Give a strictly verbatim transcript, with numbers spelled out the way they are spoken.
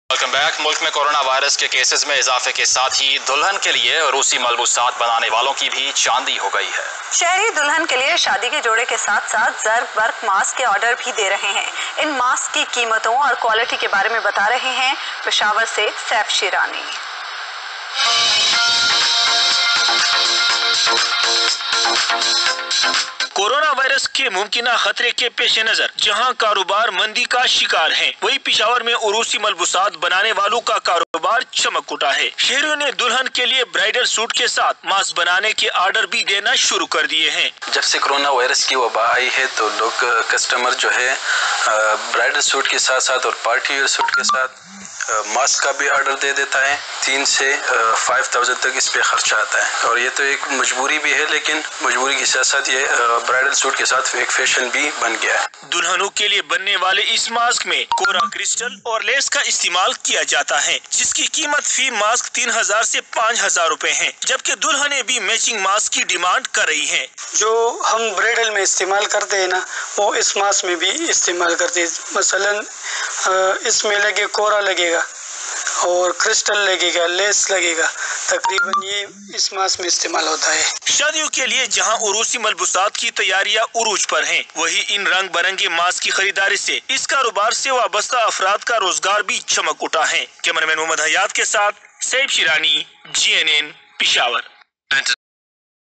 Welcome back. मुल्क में corona virus के केसेस में इजाफे के साथ ही दुल्हन के लिए रूसी मलबूसात बनाने वालों की भी चांदी हो गई है। शहरी दुल्हन के लिए शादी के जोड़े के साथ साथ जर्ब वर्क मास्क के ऑर्डर भी दे रहे हैं। इन मास्क की कीमतों और क्वालिटी के बारे में बता रहे हैं पेशावर से सैफ शिरानी। कोरोना वायरस के मुमकिना खतरे के पेश नजर जहां कारोबार मंदी का शिकार है, वही पेशावर में उरूसी मलबूसात बनाने वालों का कारोबार चमक उठा है। शहरियों ने दुल्हन के लिए ब्राइडल सूट के साथ मास्क बनाने के ऑर्डर भी देना शुरू कर दिए हैं। जब से कोरोना वायरस की वबा आई है तो लोग कस्टमर जो है ब्राइडल सूट के साथ साथ और पार्टी वेयर सूट के साथ मास्क का भी ऑर्डर दे देता है। तीन से फाइव थाउजेंड तक इस पे खर्चा आता है और ये तो एक मजबूरी भी है, लेकिन मजबूरी के साथ साथ ये ब्राइडल सूट के साथ एक फैशन भी बन गया है। दुल्हनों के लिए बनने वाले इस मास्क में कोरा क्रिस्टल और लेस का इस्तेमाल किया जाता है, जिसकी कीमत फी मास्क तीन हजार से पाँच हजार रूपए है, जबकि दुल्हनें भी मैचिंग मास्क की डिमांड कर रही हैं। जो हम ब्राइडल में इस्तेमाल करते हैं ना, वो इस मास्क में भी इस्तेमाल करते हैं। मसलन इसमें लगे कोरा लगेगा और क्रिस्टल लगेगा, लेस लगेगा, तकरीबन ये इस मास्क में इस्तेमाल होता है। शादियों के लिए जहां उरूसी मलबूसात की तैयारियां उरूज पर हैं, वही इन रंग बिरंगे मास्क की खरीदारी से इस कारोबार से वाबस्ता अफराद का रोजगार भी चमक उठा है। कैमरामैन मोहम्मद हयात के साथ Saif Shirani, G N N Peshawar.